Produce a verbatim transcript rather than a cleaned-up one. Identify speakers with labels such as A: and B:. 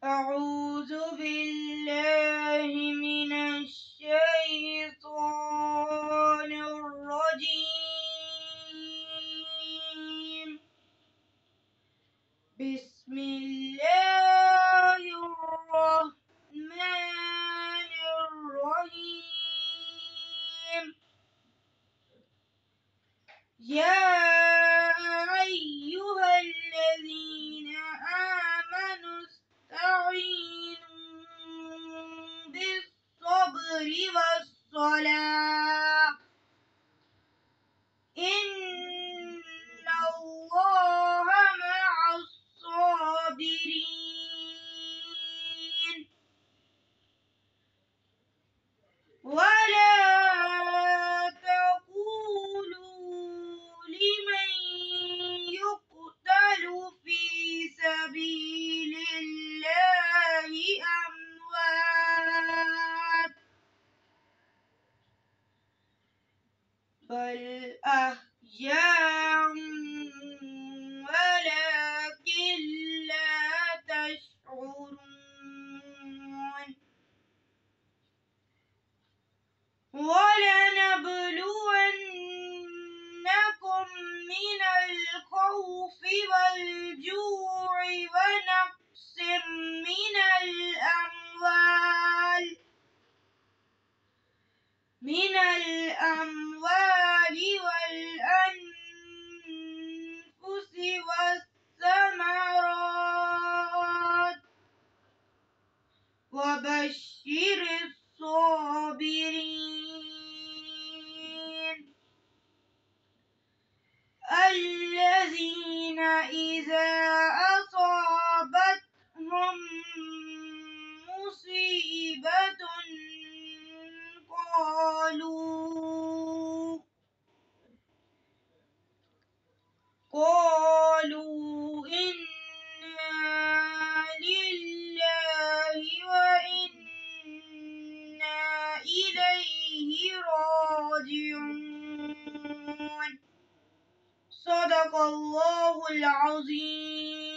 A: أعوذ بالله من الشيطان الرجيم. بسم الله الرحمن الرحيم. يا أيها الذين آمنوا استعينوا بالصبر والصلاة إن الله مع الصابرين. ولا تقولوا لمن يقتل في سبيل الله أموات بل أحياء ولكن لا تشعرون. ولنبلونكم من الخوف والجوع ونقص من الأموال من الأموال والأنفس والثمرات وبشر الصابرين الذين إذا أصابتهم مصيبة قالوا قالوا إنا لله وإنا إليه راجعون. صدق الله العظيم.